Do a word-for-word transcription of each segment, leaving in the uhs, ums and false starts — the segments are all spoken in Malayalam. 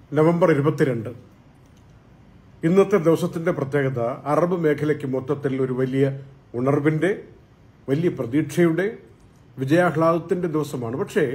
നവംബർ ഇരുപത്തിരണ്ട്. ഇന്നത്തെ ദിവസത്തിന്റെ പ്രത്യേകത അറബ് മേഖലയ്ക്ക് മൊത്തത്തിൽ ഒരു വലിയ ഉണർവിന്റെ, വലിയ പ്രതീക്ഷയുടെ, വിജയാഹ്ലാദത്തിന്റെ ദിവസമാണ്. പക്ഷേ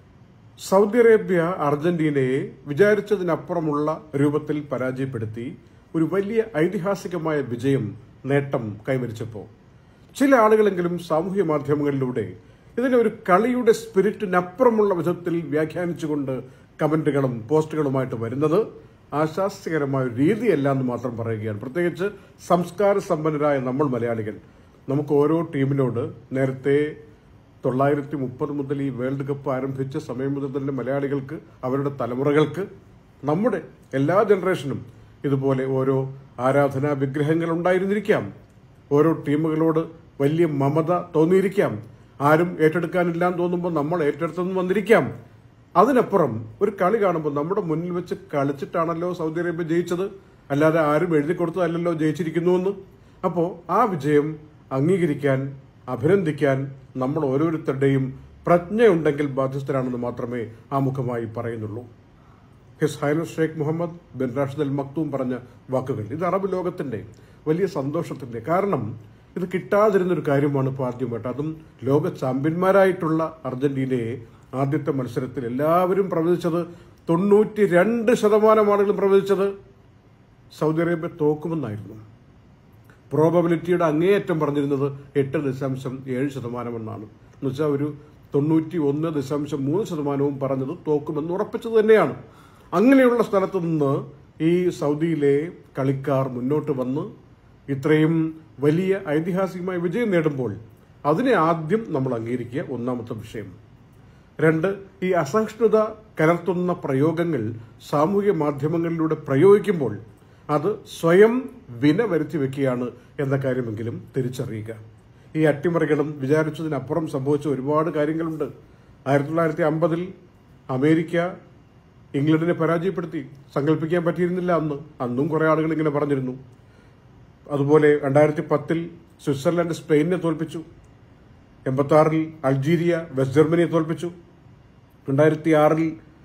സൗദി അറേബ്യ അർജന്റീനയെ വിചാരിച്ചതിനപ്പുറമുള്ള രൂപത്തിൽ പരാജയപ്പെടുത്തി ഒരു വലിയ ഐതിഹാസികമായ വിജയം, നേട്ടം കൈവരിച്ചപ്പോൾ ചില ആളുകളെങ്കിലും സാമൂഹ്യ മാധ്യമങ്ങളിലൂടെ ഇതിനെ ഒരു കളിയുടെ സ്പിരിറ്റിനപ്പുറമുള്ള വിധത്തിൽ വ്യാഖ്യാനിച്ചുകൊണ്ട് കമന്റുകളും പോസ്റ്റുകളുമായിട്ട് വരുന്നത് ആശാസ്യകരമായ രീതിയല്ല എന്ന് മാത്രം പറയുകയാണ്. പ്രത്യേകിച്ച് സംസ്കാര സമ്പന്നരായ നമ്മൾ മലയാളികൾ, നമുക്ക് ഓരോ ടീമിനോട് നേരത്തെ തൊള്ളായിരത്തി മുപ്പത് മുതൽ ഈ വേൾഡ് കപ്പ് ആരംഭിച്ച സമയം മുതൽ തന്നെ മലയാളികൾക്ക്, അവരുടെ തലമുറകൾക്ക്, നമ്മുടെ എല്ലാ ജനറേഷനും ഇതുപോലെ ഓരോ ആരാധനാ വിഗ്രഹങ്ങൾ ഉണ്ടായിരുന്നിരിക്കാം. ഓരോ ടീമുകളോട് വലിയ മമത തോന്നിയിരിക്കാം. ആരും ഏറ്റെടുക്കാനില്ലാന്ന് തോന്നുമ്പോൾ നമ്മൾ ഏറ്റെടുത്തെന്ന് വന്നിരിക്കാം. അതിനപ്പുറം ഒരു കളി കാണുമ്പോൾ നമ്മുടെ മുന്നിൽ വെച്ച് കളിച്ചിട്ടാണല്ലോ സൗദി അറേബ്യ ജയിച്ചത്, അല്ലാതെ ആരും എഴുതി കൊടുത്തതല്ലല്ലോ ജയിച്ചിരിക്കുന്നുവെന്ന്. അപ്പോൾ ആ വിജയം അംഗീകരിക്കാൻ, അഭിനന്ദിക്കാൻ നമ്മൾ ഓരോരുത്തരുടെയും പ്രജ്ഞയുണ്ടെങ്കിൽ ബാധ്യസ്ഥരാണെന്ന് മാത്രമേ ആമുഖമായി പറയുന്നുള്ളൂ. His highness Sheikh Mohammed bin Rashid Al Maktoum പറഞ്ഞ വാക്കുകൾ ഇത് അറബ് ലോകത്തിന്റെ വലിയ സന്തോഷത്തിന്റെ, കാരണം ഇത് കിട്ടാതിരുന്നൊരു കാര്യമാണ് ഇപ്പോൾ ആദ്യമായിട്ട്. അതും ലോക ചാമ്പ്യന്മാരായിട്ടുള്ള അർജന്റീനയെ ആദ്യത്തെ മത്സരത്തിൽ എല്ലാവരും പ്രവചിച്ചത്, തൊണ്ണൂറ്റി രണ്ട് ശതമാനം ആളുകളും പ്രവചിച്ചത് സൗദി അറേബ്യ തോക്കുമെന്നായിരുന്നു. പ്രോബബിലിറ്റിയുടെ അങ്ങേയറ്റം പറഞ്ഞിരുന്നത് എട്ട് ദശാംശം ഏഴ് ശതമാനമെന്നാണ്. എന്ന് വെച്ചാൽ ഒരു തൊണ്ണൂറ്റി ഒന്ന് ദശാംശം മൂന്ന് ശതമാനവും പറഞ്ഞത് തോക്കുമെന്ന് ഉറപ്പിച്ചത് തന്നെയാണ്. അങ്ങനെയുള്ള സ്ഥലത്ത് നിന്ന് ഈ സൗദിയിലെ കളിക്കാർ മുന്നോട്ട് വന്ന് ഇത്രയും വലിയ ഐതിഹാസികമായ വിജയം നേടുമ്പോൾ അതിനെ ആദ്യം നമ്മൾ അംഗീകരിക്കുക, ഒന്നാമത്തെ വിഷയം. രണ്ട്, ഈ അസഹിഷ്ണുത കലർത്തുന്ന പ്രയോഗങ്ങൾ സാമൂഹ്യ മാധ്യമങ്ങളിലൂടെ പ്രയോഗിക്കുമ്പോൾ അത് സ്വയം വിന വരുത്തി വെക്കുകയാണ് എന്ന കാര്യമെങ്കിലും തിരിച്ചറിയുക. ഈ അട്ടിമറികളും വിചാരിച്ചതിനപ്പുറം സംഭവിച്ച ഒരുപാട് കാര്യങ്ങളുണ്ട്. ആയിരത്തി തൊള്ളായിരത്തി അമ്പതിൽ അമേരിക്ക ഇംഗ്ലണ്ടിനെ പരാജയപ്പെടുത്തി. സങ്കല്പിക്കാൻ പറ്റിയിരുന്നില്ല അന്ന്. അന്നും കുറെ ആളുകൾ ഇങ്ങനെ പറഞ്ഞിരുന്നു. അതുപോലെ രണ്ടായിരത്തി പത്തിൽ സ്വിറ്റ്സർലൻഡ് സ്പെയിനിനെ തോൽപ്പിച്ചു. എൺപത്തി ആറിൽ അൾജീരിയ വെസ്റ്റ് ജർമ്മനിയെ തോൽപ്പിച്ചു. രണ്ടായിരത്തി ആറിൽ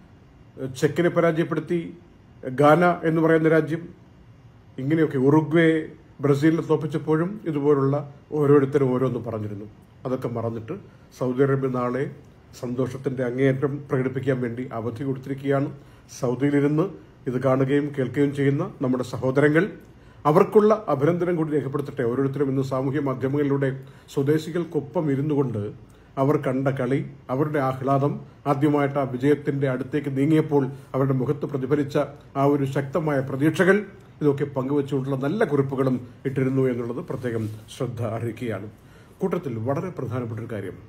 ചെക്കിനെ പരാജയപ്പെടുത്തി ഗാന എന്ന് പറയുന്ന രാജ്യം. ഇങ്ങനെയൊക്കെ ഉറുഗ്വേ ബ്രസീലിനെ തോൽപ്പിച്ചപ്പോഴും ഇതുപോലുള്ള ഓരോരുത്തരും ഓരോന്ന് പറഞ്ഞിരുന്നു. അതൊക്കെ മറന്നിട്ട് സൗദി അറേബ്യ നാളെ സന്തോഷത്തിന്റെ അങ്ങേയറ്റം പ്രകടിപ്പിക്കാൻ വേണ്ടി അവധി കൊടുത്തിരിക്കുകയാണ്. സൗദിയിലിരുന്ന് ഇത് കാണുകയും കേൾക്കുകയും ചെയ്യുന്ന നമ്മുടെ സഹോദരങ്ങൾ, അവർക്കുള്ള അഭിനന്ദനം കൂടി രേഖപ്പെടുത്തട്ടെ. ഓരോരുത്തരും ഇന്ന് സാമൂഹ്യ മാധ്യമങ്ങളിലൂടെ സ്വദേശികൾക്കൊപ്പം ഇരുന്നു കൊണ്ട് അവർ കണ്ട കളി, അവരുടെ ആഹ്ലാദം, ആദ്യമായിട്ട് ആ വിജയത്തിന്റെ അടുത്തേക്ക് നീങ്ങിയപ്പോൾ അവരുടെ മുഖത്ത് പ്രതിഫലിച്ച ആ ഒരു ശക്തമായ പ്രതീക്ഷകൾ, ഇതൊക്കെ പങ്കുവെച്ചുകൊണ്ടുള്ള നല്ല കുറിപ്പുകളും ഇട്ടിരുന്നു എന്നുള്ളത് പ്രത്യേകം ശ്രദ്ധ അറിയിക്കുകയാണ്. കൂട്ടത്തിൽ വളരെ പ്രധാനപ്പെട്ട ഒരു കാര്യം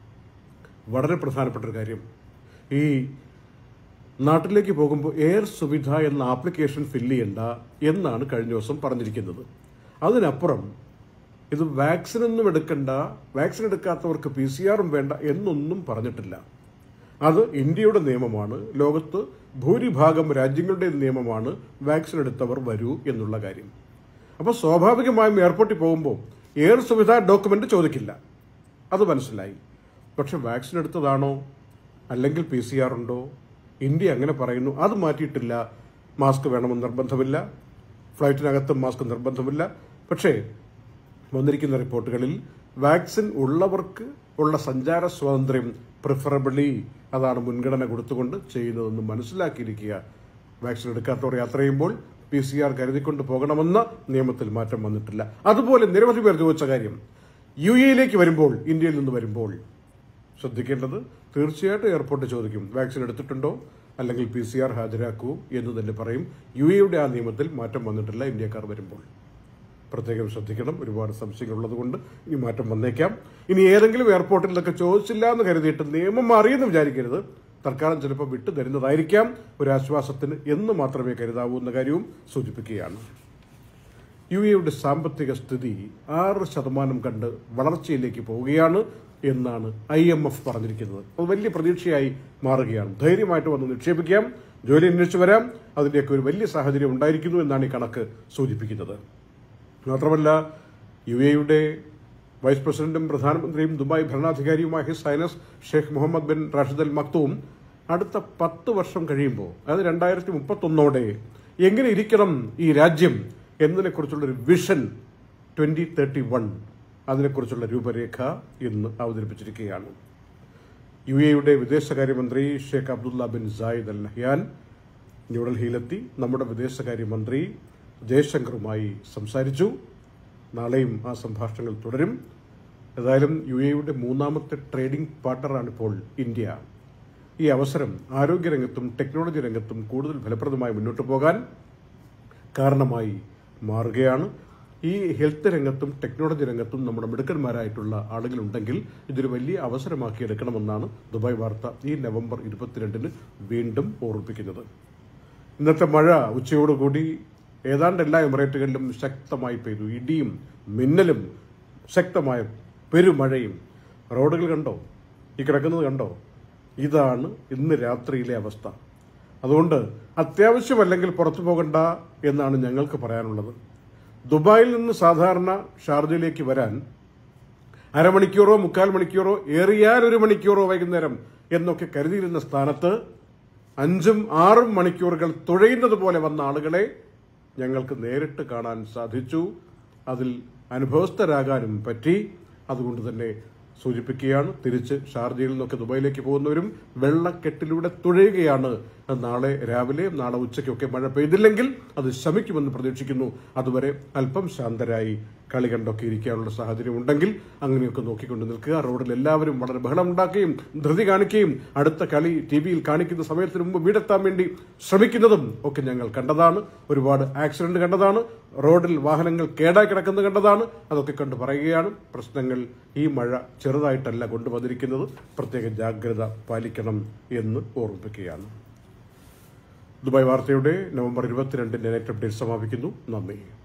വളരെ പ്രധാനപ്പെട്ട ഒരു കാര്യം ഈ നാട്ടിലേക്ക് പോകുമ്പോൾ എയർ സുവിധ എന്ന ആപ്ലിക്കേഷൻ ഫില്ല് ചെയ്യണ്ട എന്നാണ് കഴിഞ്ഞ ദിവസം പറഞ്ഞിരിക്കുന്നത്. അതിനപ്പുറം ഇത് വാക്സിനൊന്നും എടുക്കണ്ട, വാക്സിൻ എടുക്കാത്തവർക്ക് പി സി ആറും വേണ്ട എന്നൊന്നും പറഞ്ഞിട്ടില്ല. അത് ഇന്ത്യയുടെ നിയമമാണ്, ലോകത്ത് ഭൂരിഭാഗം രാജ്യങ്ങളുടെ നിയമമാണ്. വാക്സിൻ എടുത്തവർ വരൂ എന്നുള്ള കാര്യം. അപ്പോൾ സ്വാഭാവികമായും എയർപോർട്ടിൽ പോകുമ്പോൾ എയർ സുവിധ ഡോക്യുമെന്റ് ചോദിക്കില്ല, അത് മനസ്സിലായി. പക്ഷെ വാക്സിൻ എടുത്തതാണോ അല്ലെങ്കിൽ പി സി ആർ ഉണ്ടോ? ഇന്ത്യ അങ്ങനെ പറയുന്നു. അത് മാറ്റിയിട്ടില്ല. മാസ്ക് വേണമെന്ന് നിർബന്ധമില്ല, ഫ്ലൈറ്റിനകത്തും മാസ്ക് നിർബന്ധമില്ല. പക്ഷേ വന്നിരിക്കുന്ന റിപ്പോർട്ടുകളിൽ വാക്സിൻ ഉള്ളവർക്ക് ഉള്ള സഞ്ചാര സ്വാതന്ത്ര്യം പ്രിഫറബിളി അതാണ് മുൻഗണന കൊടുത്തുകൊണ്ട് ചെയ്യുന്നതെന്ന് മനസ്സിലാക്കിയിരിക്കുക. വാക്സിൻ എടുക്കാത്തവർ യാത്ര ചെയ്യുമ്പോൾ പി സി ആർ കരുതിക്കൊണ്ട് പോകണമെന്ന നിയമത്തിൽ മാറ്റം വന്നിട്ടില്ല. അതുപോലെ നിരവധി പേർ ചോദിച്ച കാര്യം, യു എയിലേക്ക് വരുമ്പോൾ, ഇന്ത്യയിൽ നിന്ന് വരുമ്പോൾ ശ്രദ്ധിക്കേണ്ടത്, തീർച്ചയായിട്ടും എയർപോർട്ട് ചോദിക്കും വാക്സിൻ എടുത്തിട്ടുണ്ടോ അല്ലെങ്കിൽ പി സി ആർ ഹാജരാക്കൂ എന്ന് തന്നെ പറയും. യു എയുടെ ആ നിയമത്തിൽ മാറ്റം വന്നിട്ടില്ല. ഇന്ത്യക്കാർ വരുമ്പോൾ പ്രത്യേകം ശ്രദ്ധിക്കണം. ഒരുപാട് സംശയങ്ങളുള്ളത് കൊണ്ട് ഇനി മാറ്റം വന്നേക്കാം. ഇനി ഏതെങ്കിലും എയർപോർട്ടിൽ ഇതൊക്കെ ചോദിച്ചില്ല എന്ന് കരുതിയിട്ട് നിയമം മാറിയെന്ന് വിചാരിക്കരുത്. തൽക്കാലം ചിലപ്പോൾ വിട്ടു തരുന്നതായിരിക്കാം ഒരു ആശ്വാസത്തിന് എന്ന് മാത്രമേ കരുതാവൂ എന്ന കാര്യവും സൂചിപ്പിക്കുകയാണ്. യു എയുടെ സാമ്പത്തിക സ്ഥിതി ആറ് ശതമാനം കണ്ട് വളർച്ചയിലേക്ക് പോവുകയാണ് എന്നാണ് ഐ എം എഫ് പറഞ്ഞിരിക്കുന്നത്. അത് വലിയ പ്രതീക്ഷയായി മാറുകയാണ്. ധൈര്യമായിട്ട് വന്ന് നിക്ഷേപിക്കാം, ജോലി അന്വേഷിച്ചു വരാം, അതിൻ്റെയൊക്കെ ഒരു വലിയ സാഹചര്യം ഉണ്ടായിരിക്കുന്നു എന്നാണ് ഈ കണക്ക് സൂചിപ്പിക്കുന്നത്. മാത്രമല്ല, യു എയുടെ വൈസ് പ്രസിഡന്റും പ്രധാനമന്ത്രിയും ദുബായ് ഭരണാധികാരിയുമായ his highness Sheikh Mohammed bin Rashid Al Maktoum അടുത്ത പത്ത് വർഷം കഴിയുമ്പോൾ, അതായത് രണ്ടായിരത്തി മുപ്പത്തൊന്നോടെ എങ്ങനെ ഇരിക്കണം ഈ രാജ്യം എന്നതിനെക്കുറിച്ചുള്ളൊരു വിഷൻ ട്വന്റി തേർട്ടി വൺ അതിനെക്കുറിച്ചുള്ള രൂപരേഖ ഇന്ന് അവതരിപ്പിച്ചിരിക്കുകയാണ്. യു എയുടെ വിദേശകാര്യമന്ത്രി Sheikh Abdullah bin Zayed Al Nahyan ന്യൂഡൽഹിയിലെത്തി നമ്മുടെ വിദേശകാര്യമന്ത്രി ജയശങ്കറുമായി സംസാരിച്ചു. നാളെയും ആ സംഭാഷണങ്ങൾ തുടരും. ഏതായാലും യു എയുടെ മൂന്നാമത്തെ ട്രേഡിംഗ് പാർട്ണറാണിപ്പോൾ ഇന്ത്യ. ഈ അവസരം ആരോഗ്യരംഗത്തും ടെക്നോളജി രംഗത്തും കൂടുതൽ ഫലപ്രദമായി മുന്നോട്ട് പോകാൻ കാരണമായി മാറുകയാണ്. ഈ ഹെൽത്ത് രംഗത്തും ടെക്നോളജി രംഗത്തും നമ്മുടെ മിടുക്കന്മാരായിട്ടുള്ള ആളുകളുണ്ടെങ്കിൽ ഇതൊരു വലിയ അവസരമാക്കി എടുക്കണമെന്നാണ് ദുബായ് വാർത്ത ഈ നവംബർ ഇരുപത്തിരണ്ടിന് വീണ്ടും ഓർമ്മിപ്പിക്കുന്നത്. ഇന്നത്തെ മഴ ഉച്ചയോടുകൂടി ഏതാണ്ട് എല്ലാ എമിറേറ്റുകളിലും ശക്തമായി പെയ്തു. ഇടിയും മിന്നലും ശക്തമായ പെരുമഴയും. റോഡുകൾ കണ്ടോ? ഈ കിടക്കുന്നത് കണ്ടോ? ഇതാണ് ഇന്ന് രാത്രിയിലെ അവസ്ഥ. അതുകൊണ്ട് അത്യാവശ്യമല്ലെങ്കിൽ പുറത്തു പോകണ്ട എന്നാണ് ഞങ്ങൾക്ക് പറയാനുള്ളത്. ദുബായിൽ നിന്ന് സാധാരണ ഷാർജയിലേക്ക് വരാൻ അരമണിക്കൂറോ മുക്കാൽ മണിക്കൂറോ ഏറിയാൽ ഒരു മണിക്കൂറോ വൈകുന്നേരം എന്നൊക്കെ കരുതിയിരുന്ന സ്ഥാനത്ത് അഞ്ചും ആറും മണിക്കൂറുകൾ തുഴയുന്നത് പോലെ വന്ന ആളുകളെ ഞങ്ങൾക്ക് നേരിട്ട് കാണാൻ സാധിച്ചു. അതിൽ അനുഭവസ്ഥരാകാനും പറ്റി. അതുകൊണ്ട് തന്നെ സൂചിപ്പിക്കുകയാണ്, തിരിച്ച് ഷാർജയിൽ നിന്നൊക്കെ ദുബായിലേക്ക് പോകുന്നവരും വെള്ളക്കെട്ടിലൂടെ തുഴയുകയാണ്. നാളെ രാവിലെ നാളെ ഉച്ചയ്ക്കൊക്കെ മഴ പെയ്തില്ലെങ്കിൽ അത് ശമിക്കുമെന്ന് പ്രതീക്ഷിക്കുന്നു. അതുവരെ അല്പം ശാന്തരായി കളി കണ്ടൊക്കെ ഇരിക്കാനുള്ള സാഹചര്യം ഉണ്ടെങ്കിൽ അങ്ങനെയൊക്കെ നോക്കിക്കൊണ്ട് നിൽക്കുക. റോഡിൽ എല്ലാവരും വളരെ ബഹളമുണ്ടാക്കുകയും ധൃതി കാണിക്കുകയും അടുത്ത കളി ടി വിയിൽ കാണിക്കുന്ന സമയത്തിന് മുമ്പ് വീടെത്താൻ വേണ്ടി ശ്രമിക്കുന്നതും ഒക്കെ ഞങ്ങൾ കണ്ടതാണ്. ഒരുപാട് ആക്സിഡന്റ് കണ്ടതാണ്. റോഡിൽ വാഹനങ്ങൾ കേടായി കിടക്കുന്നത് കണ്ടതാണ്. അതൊക്കെ കണ്ട് പറയുകയാണ്, പ്രശ്നങ്ങൾ ഈ മഴ ചെറുതായിട്ടല്ല കൊണ്ടുവന്നിരിക്കുന്നത്. പ്രത്യേക ജാഗ്രത പാലിക്കണം എന്ന് ഓർമ്മിപ്പിക്കുകയാണ്. ദുബായ് വാർത്തയുടെ നവംബർ ഇരുപത്തിരണ്ടിന്റെ നെറ്റ് അപ്ഡേറ്റ് സമാപിക്കുന്നു. നന്ദി.